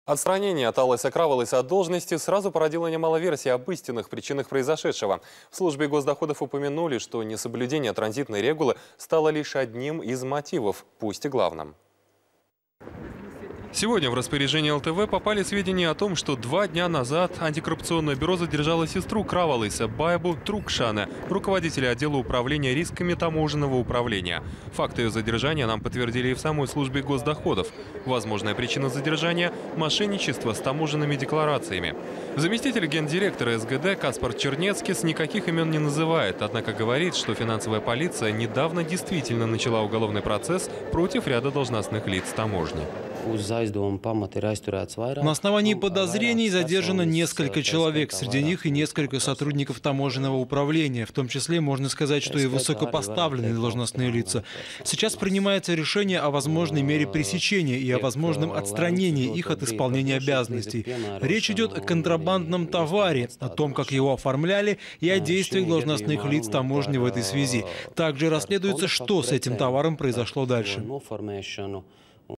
Отстранение от Аллы Сакравалыса от должности сразу породило немало версий об истинных причинах произошедшего. В службе госдоходов упомянули, что несоблюдение транзитной регулы стало лишь одним из мотивов, пусть и главным. Сегодня в распоряжение ЛТВ попали сведения о том, что 2 дня назад антикоррупционное бюро задержало сестру Кравалыса Байбу Трукшана, руководителя отдела управления рисками таможенного управления. Факты ее задержания нам подтвердили и в самой службе госдоходов. Возможная причина задержания – мошенничество с таможенными декларациями. Заместитель гендиректора СГД Каспар Чернецкис никаких имен не называет, однако говорит, что финансовая полиция недавно действительно начала уголовный процесс против ряда должностных лиц таможни. На основании подозрений задержано несколько человек, среди них и несколько сотрудников таможенного управления. В том числе можно сказать, что и высокопоставленные должностные лица. Сейчас принимается решение о возможной мере пресечения и о возможном отстранении их от исполнения обязанностей. Речь идет о контрабандном товаре, о том, как его оформляли, и о действиях должностных лиц таможни в этой связи. Также расследуется, что с этим товаром произошло дальше.